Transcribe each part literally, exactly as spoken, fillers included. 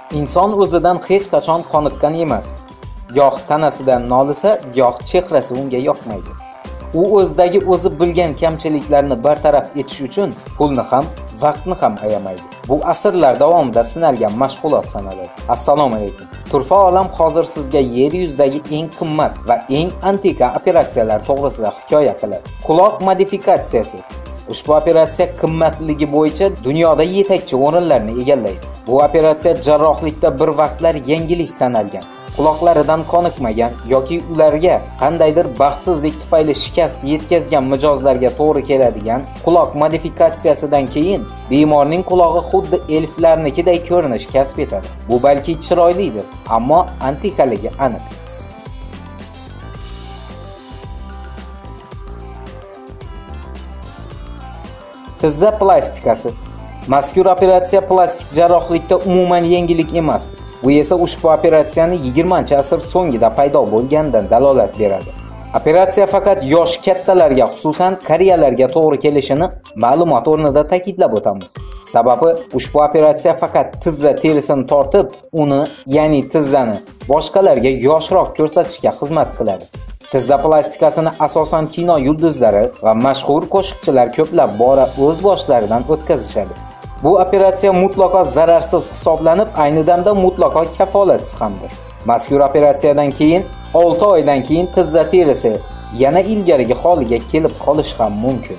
Inson o'zidan hech qachon qoniqqan emas. Goh tanasidan nolisa, goh chehrasi unga yoqmaydi. U o'zidagi o'zi bilgan kamchiliklarni bartaraf etish uchun pulni ham, vaqtni ham ayamaydi. Bu asrlar davomida sinalgan mashg'ulot sanaladi. Assalomu alaykum. Turfa olam hozir sizga yer yuzidagi eng qimmat va eng antika operatsiyalar to'g'risida hikoya qiladi. Quloq modifikatsiyasi. Ushbu operatsiya qimmatligi bo'yicha dunyoda yetakchi o'rinlarni egallaydi. Bu operatsiya jarrohlikda bir vaqtlar yangilik sanalgan. Quloqlaridan qoniqmagan yoki ularga qandaydir baxtsizlik tufayli shikast yetkazgan mijozlarga to'g'ri keladigan quloq modifikatsiyasidan keyin bemorning qulog'i xuddi elflarnikiday ko'rinish kasb etadi. Bu balki chiroylidir, ammo antikaligi aniq. Tizza plastikasi. Mazkur operatsiya plastik jarrohlikda umuman yangilik emas. Bu esa ushbu operatsiyani yigirmanchi asr so'ngida paydo bo'lganidan dalolat beradi. Operatsiya faqat yosh kattalarga, xususan qariyalarga to'g'ri kelishini ma'lumot o'rnida ta'kidlab o'tamiz. Sababi ushbu operatsiya faqat tizza terisini tortib, uni, ya'ni tizzani boshqalarga yoshroq ko'rsatishga xizmat qiladi. Tizza plastikasini asosan kino yulduzlari va mashhur qo'shiqchilar ko'plab bora o'z boshlaridan o'tkazishadi. Bu operatsiya mutlaqo zararsiz hisoblanib, ayni damda mutlaqo kafolatsiz hamdir. Mazkur operatsiyadan keyin olti oydan keyin tizza terisi yana ilgarigi holiga kelib qolishi ham mumkin.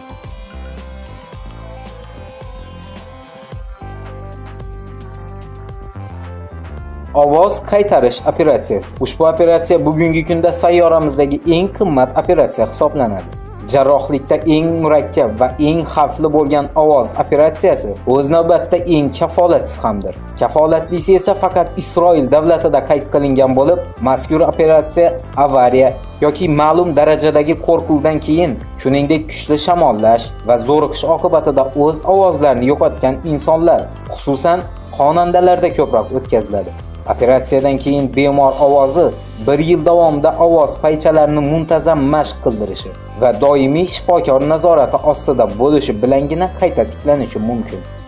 Ovoz qaytarish operatsiyasi. Ushbu operatsiya bugungi kunda sayyoramizdagi eng qimmat operatsiya hisoblanadi. Jarrohlikda eng murakkab va eng xavfli bo'lgan ovoz operatsiyasi o'z navbatida eng kafolatsiz hamdir. Kafolatlisi esa faqat Isroil davlatida qayd qilingan bo'lib, mazkur operatsiya avariya yoki ma'lum darajadagi qo'rquvdan keyin, shuningdek kuchli shamollash va zo'riqish oqibatida o'z ovozlarini yo'qotgan insonlar, xususan xonandalarda ko'proq o'tkaziladi. Operatsiyadan keyin bemor ovozi bir yil davomida ovoz paychalarini muntazam mashq qildirishi va doimiy shifokor nazorati ostida bo'lishi bilangina qayta tiklanishi mumkin.